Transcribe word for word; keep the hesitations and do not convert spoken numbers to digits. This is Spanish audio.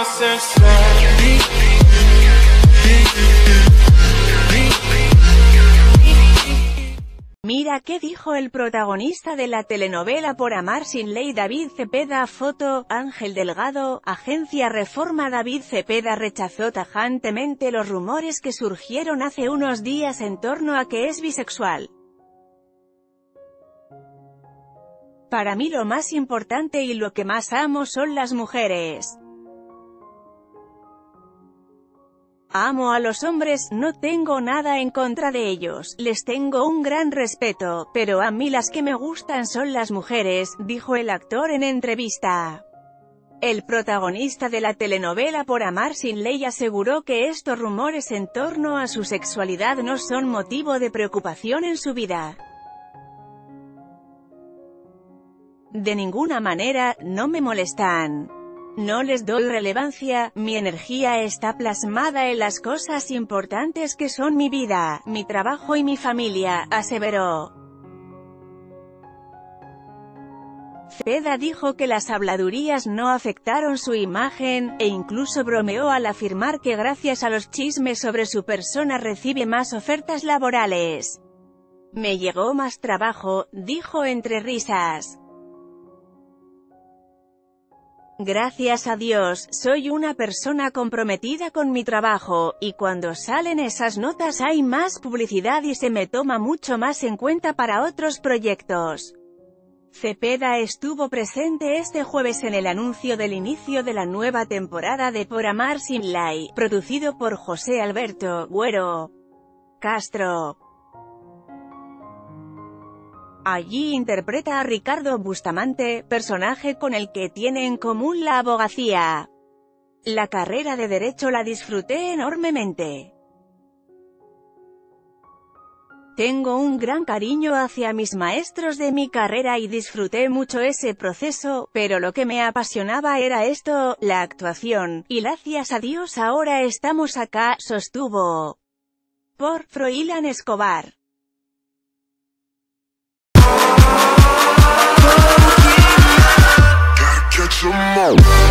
Mira qué dijo el protagonista de la telenovela Por amar sin ley David Cepeda. Foto, Ángel Delgado. Agencia Reforma. David Cepeda rechazó tajantemente los rumores que surgieron hace unos días en torno a que es bisexual. Para mí lo más importante y lo que más amo son las mujeres. Amo a los hombres, no tengo nada en contra de ellos, les tengo un gran respeto, pero a mí las que me gustan son las mujeres, dijo el actor en entrevista. El protagonista de la telenovela Por amar sin ley aseguró que estos rumores en torno a su sexualidad no son motivo de preocupación en su vida. De ninguna manera, no me molestan. No les doy relevancia, mi energía está plasmada en las cosas importantes que son mi vida, mi trabajo y mi familia, aseveró. Cepeda dijo que las habladurías no afectaron su imagen, e incluso bromeó al afirmar que gracias a los chismes sobre su persona recibe más ofertas laborales. Me llegó más trabajo, dijo entre risas. Gracias a Dios, soy una persona comprometida con mi trabajo, y cuando salen esas notas hay más publicidad y se me toma mucho más en cuenta para otros proyectos. Cepeda estuvo presente este jueves en el anuncio del inicio de la nueva temporada de Por amar sin ley, producido por José Alberto Güero Castro. Allí interpreta a Ricardo Bustamante, personaje con el que tiene en común la abogacía. La carrera de Derecho la disfruté enormemente. Tengo un gran cariño hacia mis maestros de mi carrera y disfruté mucho ese proceso, pero lo que me apasionaba era esto, la actuación, y gracias a Dios ahora estamos acá, sostuvo. Por Froilán Escobar. Catch 'em all.